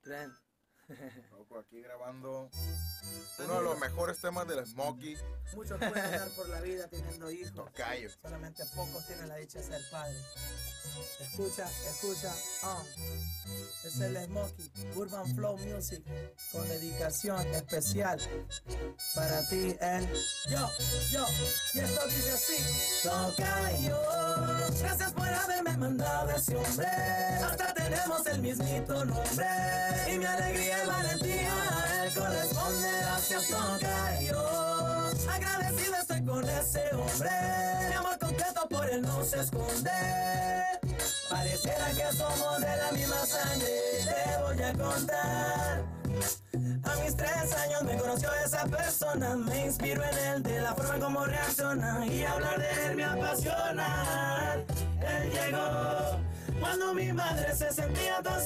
Trent. Loco, aquí grabando uno de los mejores temas del Smokey. Muchos pueden andar por la vida teniendo hijos. Tocayo. Solamente pocos tienen la dicha de ser padres. Escucha, es el Smokey, Urban Flow Music, con dedicación especial para ti, y esto dice así: Tocayo, gracias por haberme mandado ese hombre, hasta tenemos el mismito nombre, y mi alegría y valentía, él corresponde, gracias Tocayo, agradecido estoy con ese hombre, mi amor completo por él no se esconde. Pareciera que somos de la misma sangre, te voy a contar. A mis 3 años me conoció esa persona, me inspiro en él de la forma como reacciona, y hablar de él me apasiona. Él llegó cuando mi madre se sentía tan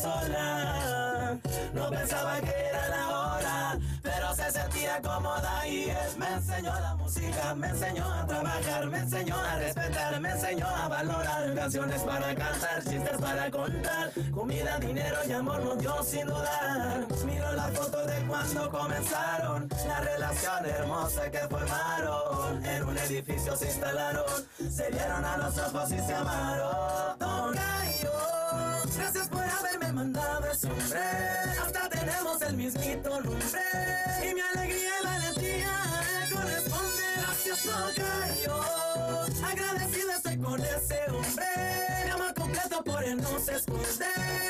sola, no pensaba que era la hora, pero se sentía cómoda, y él me enseñó la música, me enseñó a trabajar, me enseñó a respetar, me enseñó a valorar, canciones para cantar, chistes para contar, comida, dinero y amor nos dio sin dudar. Miro las fotos de cuando comenzaron, la relación hermosa que formaron, en un edificio se instalaron, se vieron a los ojos y se amaron. Tocayo, gracias por haberme mandado ese hombre, hasta tenemos el mismito nombre, y mi alegría y valentía corresponde, gracias Tocayo, agradecido estoy con ese hombre, mi amor completo por él no se esconde.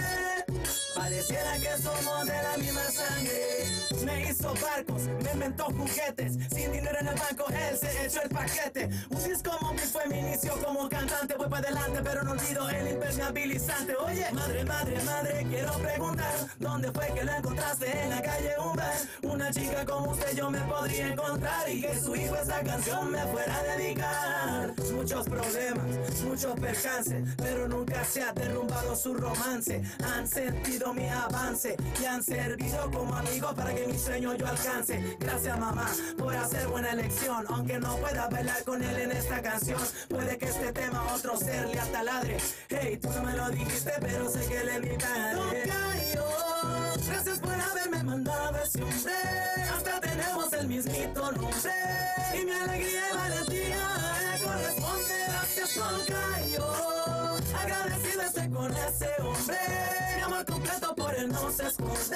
Pareciera que somos de la misma sangre. Me hizo barcos, me inventó juguetes. Sin dinero en el banco, él se echó el paquete. Un disco móvil fue mi inicio como cantante. Voy para adelante, pero no olvido el impermeabilizante. Oye, madre, madre, madre, quiero preguntar, ¿dónde fue que la encontraste? En la calle Humber. Una chica como usted yo me podría encontrar, y que su hijo esta canción me fuera a dedicar. Muchos problemas, muchos percances, pero nunca se ha derrumbado su romance. Han sentido mi avance y han servido como amigos para que mi sueño yo alcance. Gracias mamá por hacer buena elección, aunque no pueda bailar con él en esta canción. Puede que este tema a otro ser le ataladre. Hey, tú no me lo dijiste, pero sé que le mi padre. Tocayo, gracias por haberme mandado ese hombre, hasta tenemos el mismito nombre, y mi alegría y valentía corresponde, gracias Tocayo, agradecido estoy con ese hombre, mi amor completo por él no se esconde.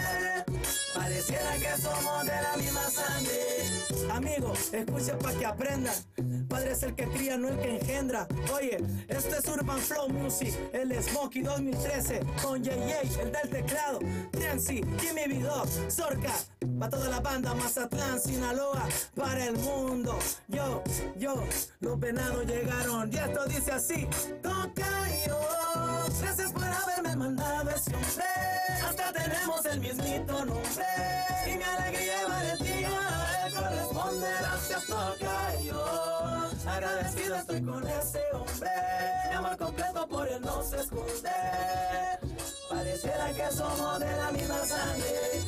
Pareciera que somos de la misma sangre. Amigo, escucha pa' que aprendan. Padre es el que cría, no el que engendra. Oye, este es Urban Flow Music, el Smokey 2013, con JJ, el del teclado, Nancy, Jimmy B-Dog, Zorca, pa' toda la banda, Mazatlán, Sinaloa, para el mundo. Yo, los venados llegaron, y esto dice así: Tocayo, gracias por haberme mandado ese hombre, hasta tenemos el mismito nombre, y mi alegría y valentía corresponde, gracias Tocayo, agradecido estoy con ese hombre, mi amor completo por él no se esconde. Pareciera que somos de la misma sangre.